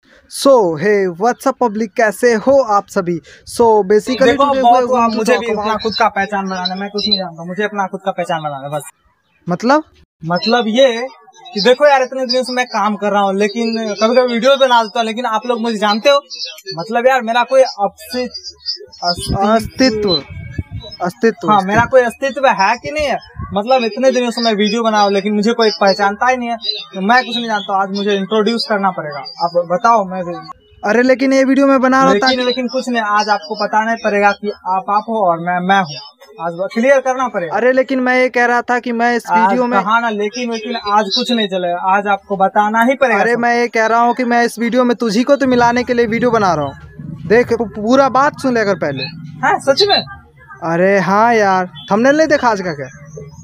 सो हे WhatsApp public, कैसे हो आप सभी। सो बेसिकली देखो बहुत आप मुझे भी अपना खुद का पहचान बनाना, मैं कुछ नहीं जानता, मुझे अपना खुद का पहचान बनाना बस। मतलब ये कि देखो यार, इतने दिनों से मैं काम कर रहा हूँ, लेकिन कभी कभी वीडियो बना देता हूँ, लेकिन आप लोग मुझे जानते हो। मतलब यार मेरा कोई अस्तित्व हाँ, मेरा कोई अस्तित्व है कि नहीं है। मतलब इतने दिनों से मैं वीडियो बना रहा, लेकिन मुझे कोई पहचानता ही नहीं है, तो मैं कुछ नहीं जानता। आज मुझे इंट्रोड्यूस करना पड़ेगा, आप बताओ। मैं अरे लेकिन ये वीडियो मैं बना रहा था लेकिन कुछ नहीं, आज आपको बताना पड़ेगा कि आप हो और मैं हूँ। आज क्लियर करना पड़ेगा। अरे लेकिन मैं ये कह रहा था कि मैं इस वीडियो में कहा ना, लेकिन आज कुछ नहीं चलेगा, आज आपको बताना ही पड़ेगा। अरे मैं ये कह रहा हूँ कि मैं इस वीडियो में तुझी को तो मिलाने के लिए वीडियो बना रहा हूँ। देख पूरा बात सुन ले अगर पहले। हाँ सच में? अरे हाँ यार, थंबनेल नहीं देखा आज का क्या?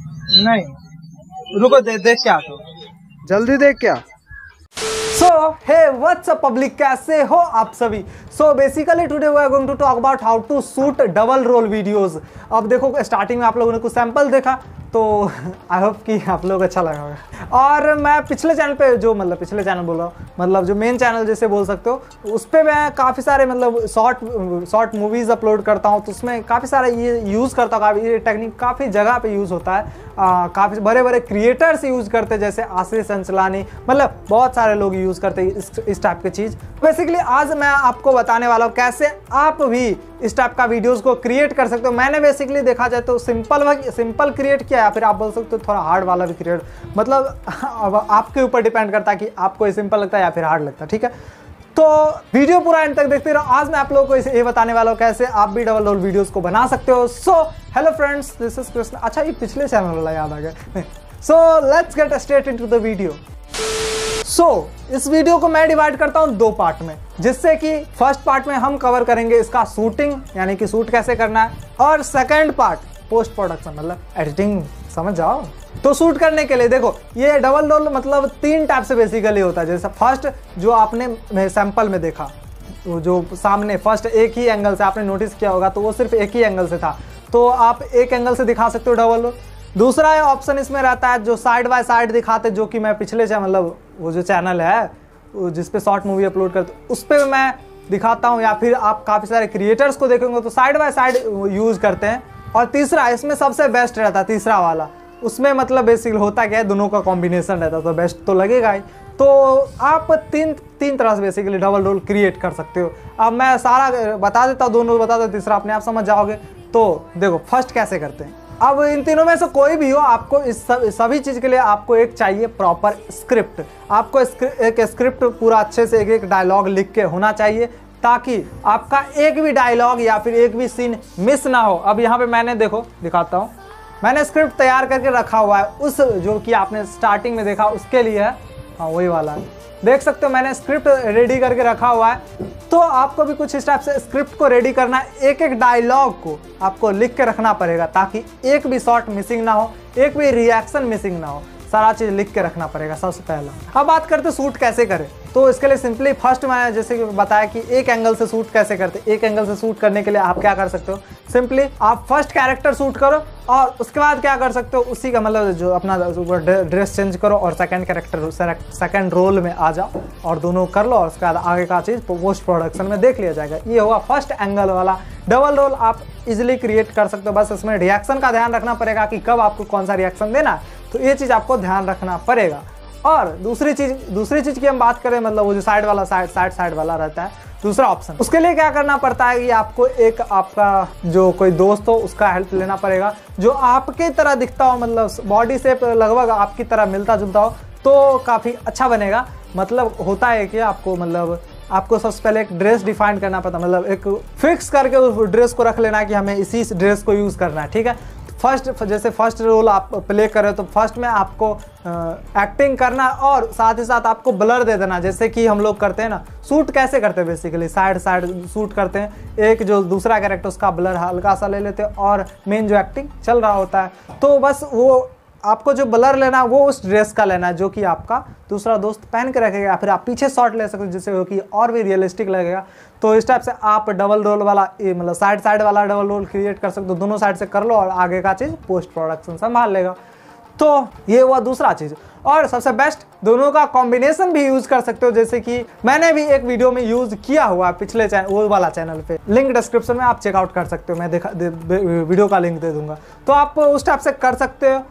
नहीं, रुको देख क्या तो जल्दी देख क्या। सो हे व्हाट्सअप पब्लिक, कैसे हो आप सभी। So basically today we are going to talk about how to shoot double role videos. अब देखो स्टार्टिंग में आप लोगों ने कुछ सैंपल देखा, तो आई होप कि आप लोग अच्छा लगा होगा। और मैं पिछले चैनल पे जो पिछले चैनल बोल रहा हूँ, मतलब जो मेन चैनल जैसे बोल सकते हो, उस पर मैं काफ़ी सारे शॉर्ट मूवीज़ अपलोड करता हूँ, तो उसमें काफ़ी सारा ये यूज़ करता हूँ। ये टेक्निक काफ़ी जगह पे यूज़ होता है, काफ़ी बड़े बड़े क्रिएटर्स यूज़ करते हैं, जैसे आशीष अंचलानी, मतलब बहुत सारे लोग यूज़ करते हैं इस टाइप की चीज़। बेसिकली आज मैं आपको बताने वाला हूँ कैसे आप भी इस टाइप का वीडियोस को क्रिएट कर सकते हो। मैंने बेसिकली देखा जाए तो सिंपल क्रिएट किया, या फिर आप बोल सकते हो थोड़ा हार्ड वाला भी क्रिएट, मतलब अब आपके ऊपर डिपेंड करता है कि आपको सिंपल लगता है या फिर हार्ड लगता है, ठीक है। तो वीडियो पूरा एंड तक देखते रहो। आज मैं आप लोगों को ये बताने वाला हूँ कैसे आप भी डबल रोल वीडियोस को बना सकते हो। So hello friends, this is Krishna. अच्छा, ये पिछले चैनल वाला याद आ गया। So let's get straight into the video. So इस वीडियो को मैं डिवाइड करता हूं दो पार्ट में, जिससे कि फर्स्ट पार्ट में हम कवर करेंगे इसका शूटिंग, यानी कि शूट कैसे करना है, और सेकंड पार्ट पोस्ट प्रोडक्शन, मतलब एडिटिंग, समझ जाओ। तो शूट करने के लिए देखो, ये डबल रोल मतलब 3 टाइप से बेसिकली होता है। जैसे फर्स्ट जो आपने सैंपल में देखा, जो सामने फर्स्ट एक ही एंगल से आपने नोटिस किया होगा, तो वो सिर्फ एक ही एंगल से था, तो आप एक एंगल से दिखा सकते हो डबल रोल। दूसरा ऑप्शन इसमें रहता है जो साइड बाय साइड दिखाते, जो कि मैं पिछले से मतलब वो जो चैनल है जिस पे शॉर्ट मूवी अपलोड करते, उस पर मैं दिखाता हूँ, या फिर आप काफ़ी सारे क्रिएटर्स को देखेंगे तो साइड बाय साइड यूज़ करते हैं। और तीसरा इसमें सबसे बेस्ट रहता है, तीसरा वाला, उसमें मतलब बेसिकली होता क्या है, दोनों का कॉम्बिनेशन रहता है, तो बेस्ट तो लगेगा ही। तो आप तीन तरह से बेसिकली डबल रोल क्रिएट कर सकते हो। अब मैं सारा बता देता हूँ, दोनों बता देता, तीसरा अपने आप समझ जाओगे। तो देखो फर्स्ट कैसे करते हैं। अब इन तीनों में से कोई भी हो, आपको इस सभी चीज़ के लिए आपको एक चाहिए प्रॉपर स्क्रिप्ट। आपको एक स्क्रिप्ट पूरा अच्छे से एक डायलॉग लिख के होना चाहिए, ताकि आपका एक भी डायलॉग या फिर एक भी सीन मिस ना हो। अब यहाँ पे मैंने देखो दिखाता हूँ, मैंने स्क्रिप्ट तैयार करके रखा हुआ है, उस जो कि आपने स्टार्टिंग में देखा उसके लिए है। हाँ वही वाला है, देख सकते हो मैंने स्क्रिप्ट रेडी करके रखा हुआ है। तो आपको भी कुछ इस टाइप से स्क्रिप्ट को रेडी करना है, एक एक डायलॉग को आपको लिख के रखना पड़ेगा, ताकि एक भी शॉट मिसिंग ना हो, एक भी रिएक्शन मिसिंग ना हो, सारा चीज़ लिख के रखना पड़ेगा सबसे पहला। अब बात करते शूट कैसे करें, तो इसके लिए सिंपली फर्स्ट मैंने जैसे कि बताया कि एक एंगल से शूट कैसे करते। एक एंगल से शूट करने के लिए आप क्या कर सकते हो, सिंपली आप फर्स्ट कैरेक्टर शूट करो, और उसके बाद क्या कर सकते हो, उसी का मतलब जो अपना ड्रेस चेंज करो और सेकंड कैरेक्टर सेकंड रोल में आ जाओ, और दोनों कर लो, और उसके बाद आगे का चीज़ पोस्ट प्रोडक्शन में देख लिया जाएगा। ये होगा फर्स्ट एंगल वाला डबल रोल, आप इजिली क्रिएट कर सकते हो। बस इसमें रिएक्शन का ध्यान रखना पड़ेगा कि कब आपको कौन सा रिएक्शन देना है, तो ये चीज़ आपको ध्यान रखना पड़ेगा। और दूसरी चीज़ की हम बात करें, मतलब वो जो साइड वाला रहता है दूसरा ऑप्शन, उसके लिए क्या करना पड़ता है कि आपको एक आपका जो कोई दोस्त हो उसका हेल्प लेना पड़ेगा, जो आपके तरह दिखता हो, मतलब बॉडी शेप लगभग आपकी तरह मिलता जुलता हो, तो काफ़ी अच्छा बनेगा। मतलब होता है कि आपको सबसे पहले एक ड्रेस डिफाइन करना पड़ता है, मतलब एक फिक्स करके उस ड्रेस को रख लेना कि हमें इसी ड्रेस को यूज़ करना है, ठीक है। जैसे फर्स्ट रोल आप प्ले कर रहे हो, तो फर्स्ट में आपको एक्टिंग करना, और साथ ही साथ आपको ब्लर दे देना, जैसे कि हम लोग करते हैं ना, शूट कैसे करते हैं बेसिकली साइड शूट करते हैं, एक जो दूसरा कैरेक्टर उसका ब्लर हल्का सा ले लेते हैं, और मेन जो एक्टिंग चल रहा होता है, तो बस वो आपको जो ब्लर लेना है वो उस ड्रेस का लेना है जो कि आपका दूसरा दोस्त पहन के रखेगा, या फिर आप पीछे शॉट ले सकते हो जिससे कि और भी रियलिस्टिक लगेगा। तो इस टाइप से आप डबल रोल वाला मतलब साइड वाला डबल रोल क्रिएट कर सकते हो, दोनों साइड से कर लो, और आगे का चीज़ पोस्ट प्रोडक्शन संभाल लेगा। तो ये हुआ दूसरा चीज़। और सबसे बेस्ट, दोनों का कॉम्बिनेशन भी यूज़ कर सकते हो, जैसे कि मैंने भी एक वीडियो में यूज़ किया हुआ पिछले वो वाला चैनल पे, लिंक डिस्क्रिप्शन में आप चेकआउट कर सकते हो, मैं वीडियो का लिंक दे दूंगा। तो आप उस टाइप से कर सकते हो।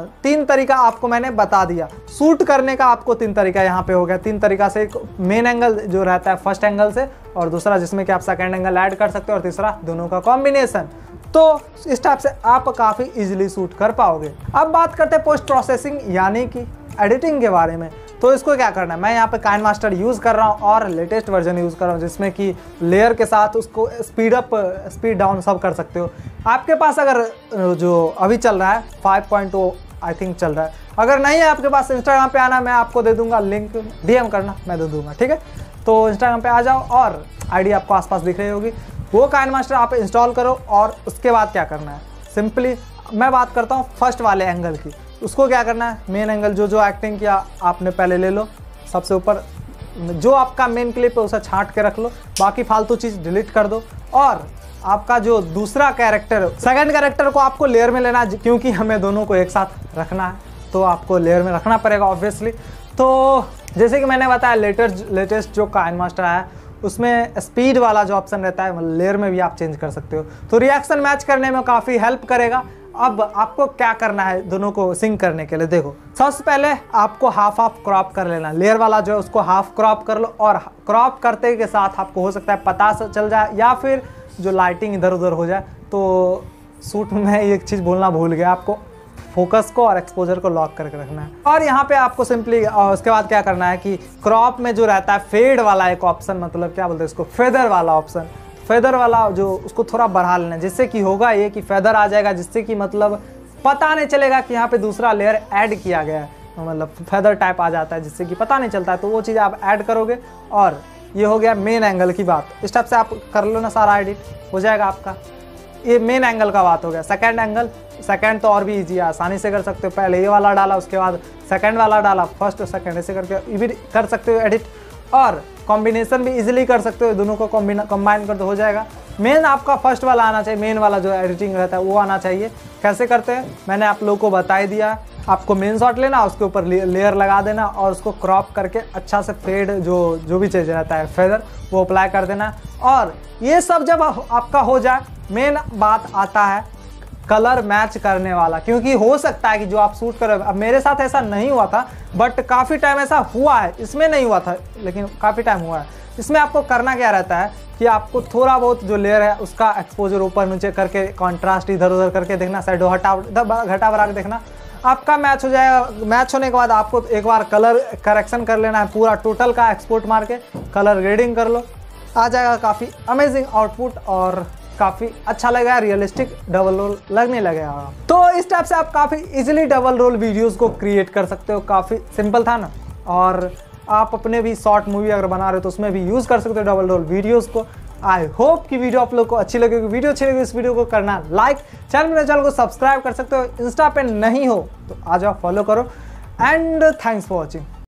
3 तरीका आपको मैंने बता दिया शूट करने का। आपको 3 तरीका यहाँ पे हो गया। 3 तरीका से, एक मेन एंगल जो रहता है फर्स्ट एंगल से, और दूसरा जिसमें कि आप सेकेंड एंगल ऐड कर सकते हो, और तीसरा दोनों का कॉम्बिनेशन। तो इस टाइप से आप काफ़ी इजीली शूट कर पाओगे। अब बात करते हैं पोस्ट प्रोसेसिंग यानी कि एडिटिंग के बारे में। तो इसको क्या करना है, मैं यहाँ पे काइनमास्टर यूज़ कर रहा हूँ और लेटेस्ट वर्जन यूज़ कर रहा हूँ, जिसमें कि लेयर के साथ उसको स्पीड अप स्पीड डाउन सब कर सकते हो। आपके पास अगर जो अभी चल रहा है 5.0 आई थिंक चल रहा है, अगर नहीं है आपके पास, इंस्टाग्राम पे आना, मैं आपको दे दूंगा लिंक, DM करना, मैं दे दूंगा, ठीक है। तो इंस्टाग्राम पे आ जाओ और ID आपको आसपास दिख रही होगी, वो काइनमास्टर आप इंस्टॉल करो। और उसके बाद क्या करना है, सिंपली मैं बात करता हूँ फर्स्ट वाले एंगल की। उसको क्या करना है, मेन एंगल जो एक्टिंग किया आपने पहले ले लो, सबसे ऊपर जो आपका मेन क्लिप है उसे छांट के रख लो, बाकी फालतू चीज़ डिलीट कर दो। और आपका जो दूसरा कैरेक्टर, सेकंड कैरेक्टर को आपको लेयर में लेना है, क्योंकि हमें दोनों को एक साथ रखना है, तो आपको लेयर में रखना पड़ेगा ऑब्वियसली। तो जैसे कि मैंने बताया, लेटेस्ट जो काइनमास्टर आया उसमें स्पीड वाला जो ऑप्शन रहता है, लेयर में भी आप चेंज कर सकते हो, तो रिएक्शन मैच करने में काफ़ी हेल्प करेगा। अब आपको क्या करना है दोनों को सिंक करने के लिए, देखो सबसे पहले आपको हाफ क्रॉप कर लेना, लेयर वाला जो है उसको हाफ क्रॉप कर लो। और क्रॉप करते के साथ आपको हो सकता है पता चल जाए, या फिर जो लाइटिंग इधर उधर हो जाए। तो शूट में एक चीज़ बोलना भूल गया, आपको फोकस को और एक्सपोजर को लॉक करके रखना है। और यहाँ पे आपको सिंपली उसके बाद क्या करना है कि क्रॉप में जो रहता है फेड वाला एक ऑप्शन, मतलब क्या बोलते हैं इसको, फेदर वाला ऑप्शन, फेदर वाला जो, उसको थोड़ा बढ़ा लेना, जिससे कि होगा ये कि फेदर आ जाएगा, जिससे कि मतलब पता नहीं चलेगा कि यहाँ पे दूसरा लेयर ऐड किया गया है, मतलब फेदर टाइप आ जाता है, जिससे कि पता नहीं चलता है। तो वो चीज़ आप ऐड करोगे। और ये हो गया मेन एंगल की बात। इस टाइप से आप कर लो ना, सारा एडिट हो जाएगा आपका। ये मेन एंगल का बात हो गया। सेकंड एंगल, सेकंड तो और भी इजी है, आसानी से कर सकते हो। पहले ये वाला डाला, उसके बाद सेकंड वाला डाला, फर्स्ट और सेकंड ऐसे करके भी कर सकते हो एडिट। और कॉम्बिनेशन भी इजीली कर सकते हो, दोनों को कंबाइन कर दो, हो जाएगा। मेन आपका फर्स्ट वाला आना चाहिए, मेन वाला जो एडिटिंग रहता है वो आना चाहिए। कैसे करते हैं मैंने आप लोगों को बता ही दिया। आपको मेन शॉट लेना, उसके ऊपर लेयर लगा देना और उसको क्रॉप करके अच्छा से फेड जो भी चीज़ रहता है फेदर, वो अप्लाई कर देना। और ये सब जब आपका हो जाए, मेन बात आता है कलर मैच करने वाला, क्योंकि हो सकता है कि जो आप शूट कर रहे हो, अब मेरे साथ ऐसा नहीं हुआ था बट काफ़ी टाइम ऐसा हुआ है, इसमें नहीं हुआ था लेकिन काफ़ी टाइम हुआ है। इसमें आपको करना क्या रहता है कि आपको थोड़ा बहुत जो लेयर है उसका एक्सपोजर ऊपर नीचे करके, कंट्रास्ट इधर उधर करके देखना, शैडो घटा बढ़ा के देखना, आपका मैच हो जाएगा। मैच होने के बाद आपको एक बार कलर करेक्शन कर लेना है, पूरा टोटल का एक्सपोर्ट मार के कलर ग्रेडिंग कर लो, आ जाएगा काफ़ी अमेजिंग आउटपुट और काफ़ी अच्छा लगेगा, रियलिस्टिक डबल रोल लगने लगेगा। तो इस टाइप से आप काफ़ी इजीली डबल रोल वीडियोस को क्रिएट कर सकते हो। काफ़ी सिंपल था ना। और आप अपने भी शॉर्ट मूवी अगर बना रहे हो तो उसमें भी यूज़ कर सकते हो डबल रोल वीडियोस को। आई होप कि वीडियो आप लोग को अच्छी लगेगी। वीडियो अच्छी लगेगी, इस वीडियो को करना लाइक, चैनल को सब्सक्राइब कर सकते हो। इंस्टा पे नहीं हो तो आ जाओ, फॉलो करो। And thanks for watching.